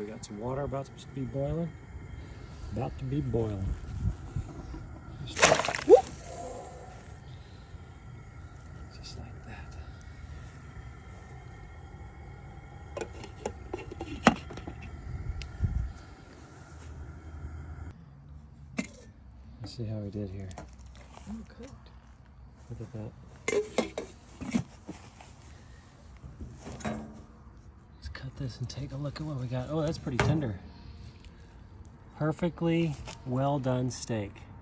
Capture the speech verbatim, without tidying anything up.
we got some water about to be boiling. About to be boiling. Just, whoop, just like that. Let's see how we did here. Oh, good. Look at that. Let's cut this and take a look at what we got. Oh, that's pretty tender. Perfectly well done steak.